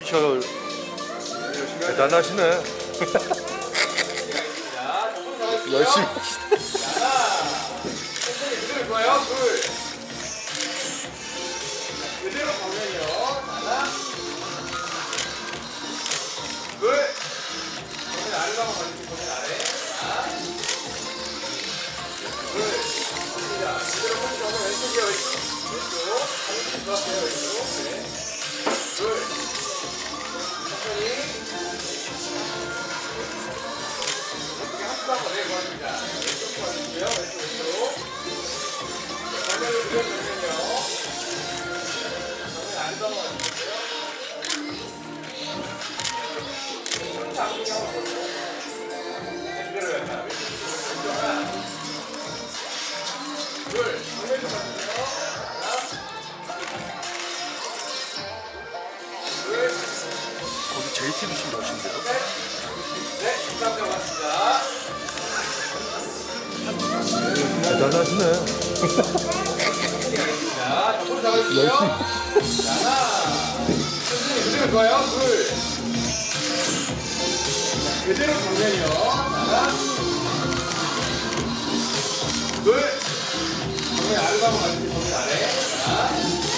저 대단하시네. 열심히. 그대로 좋아요. 둘. 그대로 보면요. 하나. 둘. 보면 아래로 한번 걸리지. 보면 아래. 하나. 둘. 좋습니다. 그대로 보면 왼쪽이요. 왼쪽. 왼쪽. 좋았어요. 왼쪽. 네. 둘. 천천히. 왼쪽에 한쪽 한번 내려갑니다. 왼쪽 봐주시고요. 왼쪽. 정면을 그려주면요. 정면 안 넘어가시고요. 왼쪽 잡기 한번 보세요. 그대로 간다. 왼쪽 하나. 둘. 정면 좀 봐주세요. 하나. 둘. 거기 JTBC 러시인데요? 네, 감사합니다. 고맙습니다. 대단하시네. 자, 손 잡아주세요. 자, 하나. 그대로 좋아요. 둘. 그대로 정면이요. 하나. 둘. 정면 아래로 한번 가주세요. 정면 아래. 하나.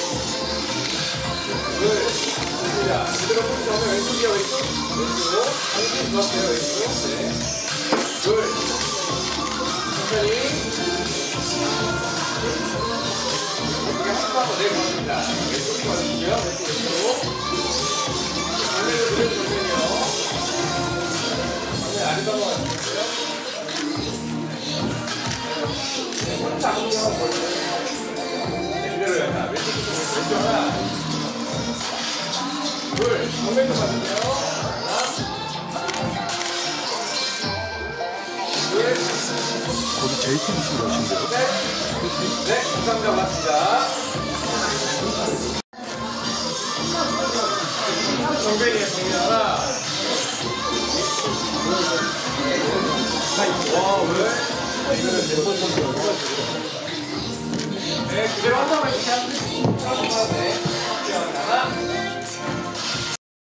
둘. 좋습니다. 그대로 손 정면 왼쪽이요. 왼쪽. 왼쪽. 당신 좋았어요. 왼쪽. 네. 둘. 천천히. 한번 내려갑니다. 왼쪽 봐주시고요. 왼쪽. 정면을 그려주면요. 정면 아래로 한번 가주시고요. 손 잡는 거 한번 보여주세요. 그대로 간다. 왼쪽 하나. 둘. 정면도 봐주세요. 하나. 둘. 거기 JTBC 러시인데요? 네, 감사합니다. 고맙습니다. 정면이에요, 정면 하나. 와, 왜? 이거는 몇번 정도. 네, 그대로 한 번만 이렇게 하면 돼.